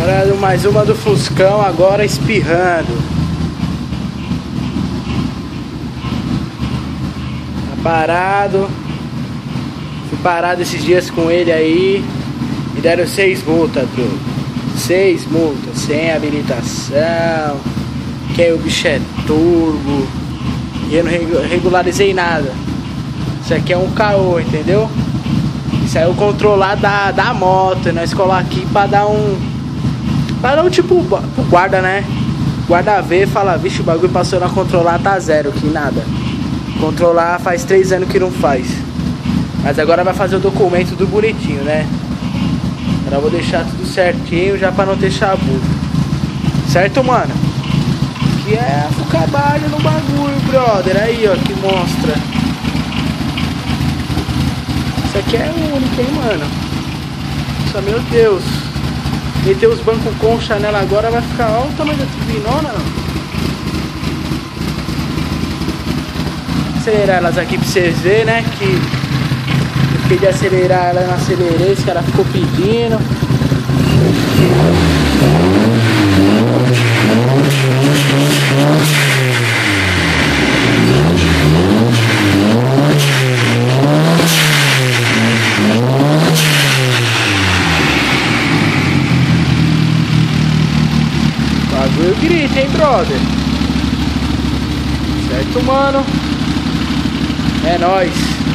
Agora mais uma do Fuscão, agora espirrando. Tá parado. Fui parado esses dias com ele aí. Me deram 6 multas, truco. 6 multas, sem habilitação. Que aí o bicho é turbo. E eu não regularizei nada. Isso aqui é um caô, entendeu? Isso aí é o controlar da moto. E nós colocamos aqui pra dar um. Pra dar um tipo pro guarda, né? O guarda vê e fala: vixe, o bagulho passou na controlar, tá zero, que nada. Controlar faz 3 anos que não faz. Mas agora vai fazer o documento do bonitinho, né? Agora eu vou deixar tudo certinho já pra não ter chabu. Certo, mano? Que é o trabalho no bagulho, brother. Aí, ó, que mostra. Isso aqui é único, hein, mano? Nossa, meu Deus. Meter os bancos concha nela agora vai ficar. Olha o tamanho da turbinona, não? Acelerar elas aqui pra vocês verem, né? Que eu fiquei de acelerar ela, eu não acelerei. Esse cara ficou pedindo. Bagulho grita, hein, brother? Certo, mano? É nóis.